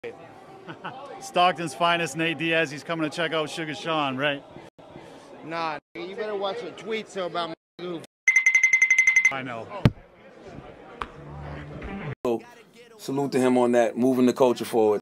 Stockton's finest, Nate Diaz. He's coming to check out Sugar Sean, right? Nah, you better watch the tweets about my goof. I know. So, salute to him on that, moving the culture forward.